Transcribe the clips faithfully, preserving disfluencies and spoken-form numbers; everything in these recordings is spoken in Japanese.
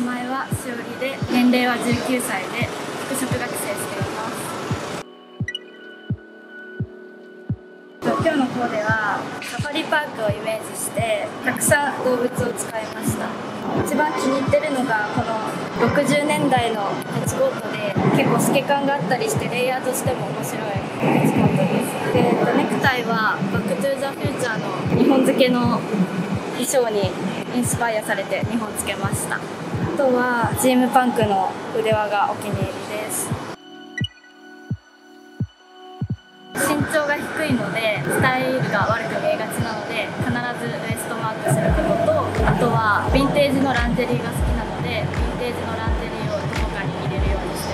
前はしおりで、年齢はじゅうきゅうさいで服飾学生しています。今日のコーデはサファリパークをイメージしてたくさん動物を使いました。一番気に入ってるのがこのろくじゅうねんだいのペンチコートで、結構透け感があったりしてレイヤーとしても面白いペンチコートです。で、ネクタイはバックトゥーザフューチャーの日本付けの衣装にインスパイアされて日本付けました。あとはジームパンクの腕輪がお気に入りです。身長が低いのでスタイルが悪く見えがちなので、必ずウエストマークすることと、あとはヴィンテージのランジェリーが好きなので、ヴィンテージのランジェリーをどこかに入れるようにして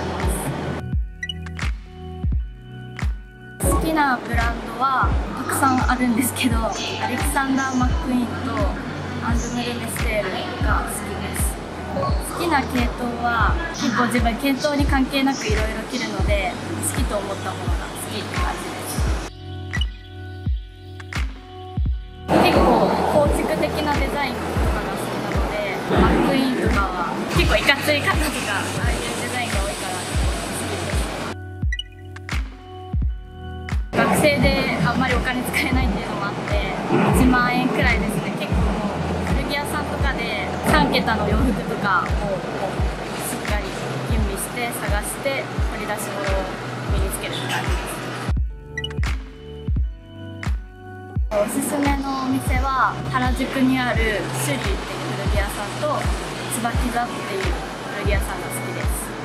ます。好きなブランドはたくさんあるんですけど、アレキサンダー・マックイーンとアンドムル・メステールが好きです。好きな系統は結構自分系統に関係なくいろいろ着るので、好きと思ったものが好きって感じです。結構構築的なデザインとかが好きなので、マックイーンとかは結構いかつい方とかああいうデザインが多いから好きです。学生であんまりお金使えないっていうのもあっていちまんえんくらいですね。結構もう古着屋さんとかでさんけたの洋服とかをしっかり吟味して探して取り出し物を身につけるって感じです。おすすめのお店は原宿にあるシュリーっていう古着屋さんと椿座っていう古着屋さんが好きです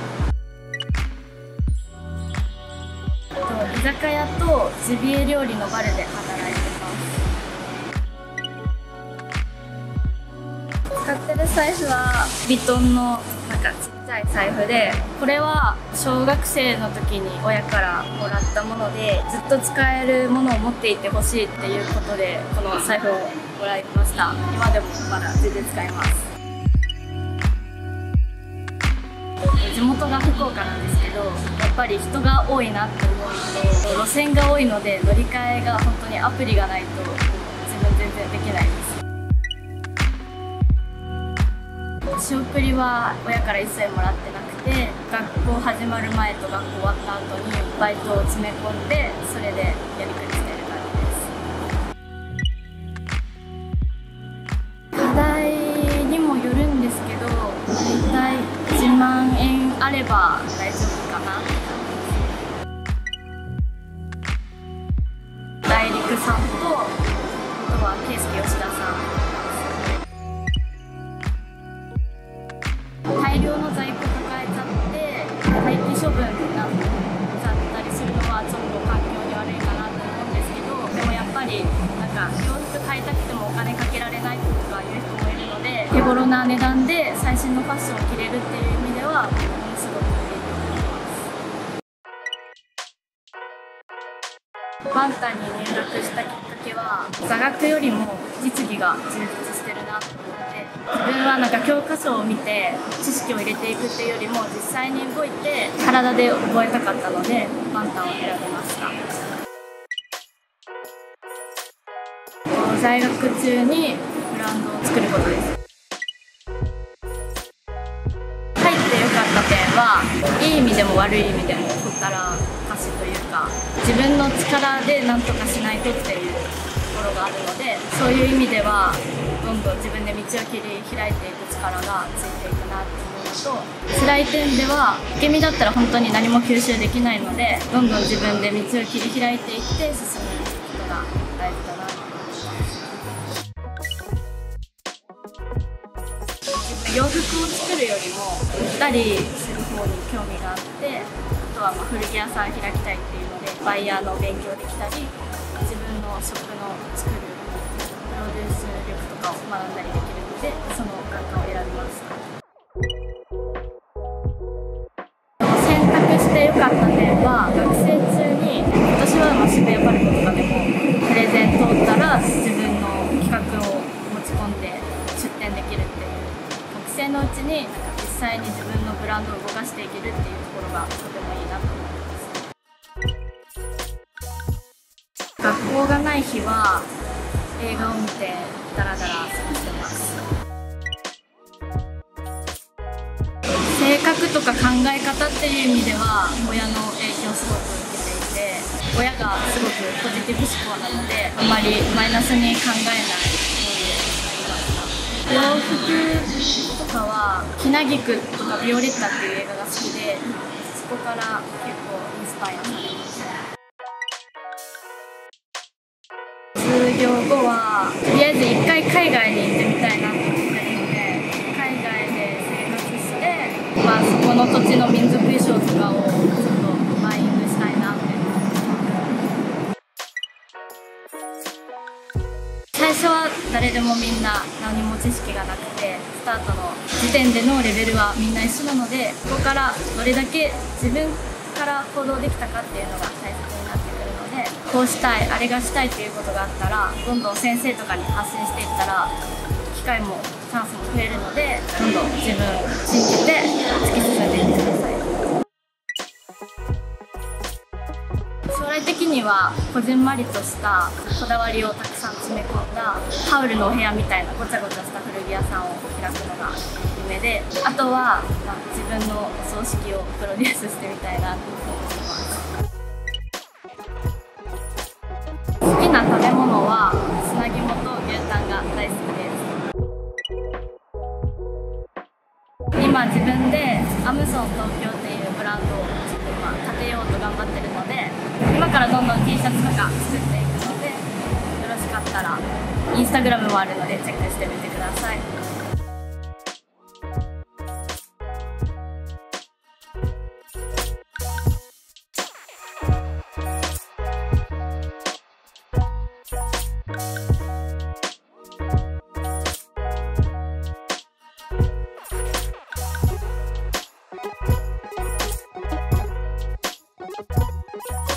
。居酒屋とジビエ料理のバルで働いてます。使ってる財布はヴィトンのなんかちっちゃい財布で、これは小学生の時に親からもらったもので、ずっと使えるものを持っていてほしいっていうことでこの財布をもらいました。今でもまだ全然使えます。地元が福岡なんですけど、やっぱり人が多いなって思うのと、路線が多いので乗り換えが本当にアプリがないと自分全然できないです。仕送りは親から一切もらってなくて、学校始まる前と学校終わった後にバイトを詰め込んで、それでやりくりしてる感じです。課題にもよるんですけど、だいたいいちまんえんあれば大丈夫かなって感じです。大陸さんと、あとは圭介吉田さん、大量の在庫抱えちゃって廃棄処分になっちゃったりするのはちょっと環境に悪いかなと思うんですけど、でもやっぱりなんか洋服買いたくてもお金かけられないとかいう人もいるので、手頃な値段で最新のファッションを着れるっていう意味ではものすごくいいと思います。バンタンに入学したきっかけは座学よりも実技が充実してるなと思って、自分はなんか教科書を見て知識を入れていくっていうよりも実際に動いて体で覚えたかったのでバンタンを選びました。在学中にブランドを作ることです。入ってよかった点は、いい意味でも悪い意味でもほったらかしというか、自分の力で何とかしないとっていうところがあるので、そういう意味ではどんどん自分で道を切り開いていく力がついていくなって思うのと、辛い点では受け身だったら本当に何も吸収できないので、どんどん自分で道を切り開いていって進むことが大事だなと思います。洋服を作るよりも売ったりする方に興味があって、あとはまあ古着屋さん開きたいっていうのでバイヤーの勉強できたり、自分の食の作るプロデュース力とかを学んだりできるので、その学科を選びました。選択してよかった点は、学生中に私はまあ渋谷パルコとかでもプレゼン通ったら自分の企画を持ち込んで出店できるっていう、学生のうちになんか実際に自分のブランドを動かしていけるっていうところがとてもいいなと思います。学校がない日は映画を見てダラダラ過ごしてます。 とか考え方っていう意味では親の影響をすごく受けていて、親がすごくポジティブ思考なのであまりマイナスに考えないようになりました。洋服とかは「ひなぎく」とか「ビオレッタ」っていう映画が好きで、そこから結構インスパイアされました。卒業後はとりあえず一回海外に行ってみたいなと思ってるので、海外で生活して、まあ、そこの土地の民族衣装とかをちょっとバイングしたいなって思ってます。最初は誰でもみんな何も知識がなくて、スタートの時点でのレベルはみんな一緒なので、ここからどれだけ自分から行動できたかっていうのが大切になってくるので、こうしたいあれがしたいっていうことがあったらどんどん先生とかに発信していったら機会もチャンスも増えるので、どんどん自分を信じて突き進んでいってください。将来的にはこじんまりとしたこだわりをたくさん詰め込んだタオルのお部屋みたいなごちゃごちゃした古着屋さんを開くのが夢で、あとは、まあ、自分のお葬式をプロデュースしてみたいなと思ってます。好きな食べ物は砂肝と牛タンが大好きです。今自分でアムソン東京っていうブランドをちょっと今立てようと頑張ってるので、今からどんどん T シャツとか作っていくので、よろしかったらインスタグラムもあるのでチェックしてみてください。you